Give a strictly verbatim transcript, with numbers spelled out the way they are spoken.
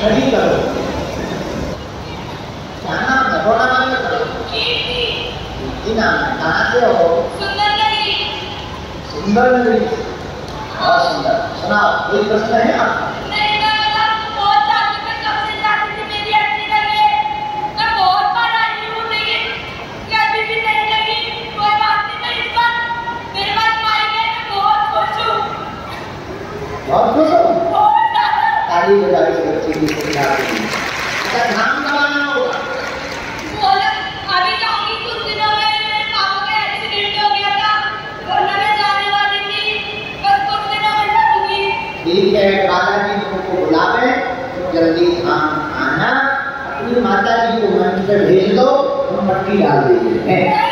सही करो। क्या नाम है? थोड़ा नाम करो। कीर्ति नाम है। कहाँ से हो? सुंदर नगरी। सुंदर नगरी। बहुत सुंदर। सुनाओ, कोई प्रश्न है आपका? नहीं, मैं मतलब बहुत चाहती थी, कब से चाहती थी मेरी अच्छी लगे। मैं बहुत बार आई हूँ, लेकिन ये अभी भी नहीं लगी। कोई बात नहीं, मैं इस बार मेरे पास माइक है, मैं बहुत खुश हूँ। बहुत खुश हो? बहुत ज़्यादा। ताली बजाओ इस बच्चे की खुशी के लिए। अच्छा, नाम कब आना होगा? बोला अभी जाऊंगी, कुछ दिनों में मेरे पापा का एक्सीडेंट हो गया था, वरना मैं जाने वाली थी, बस कुछ दिनों में जाऊंगी। ठीक है, दादाजी तुमको बुलावे तो जल्दी धाम आना। अपनी माता जी को मंदिर भेज दो, तुम मट्टी डाल दीजिए।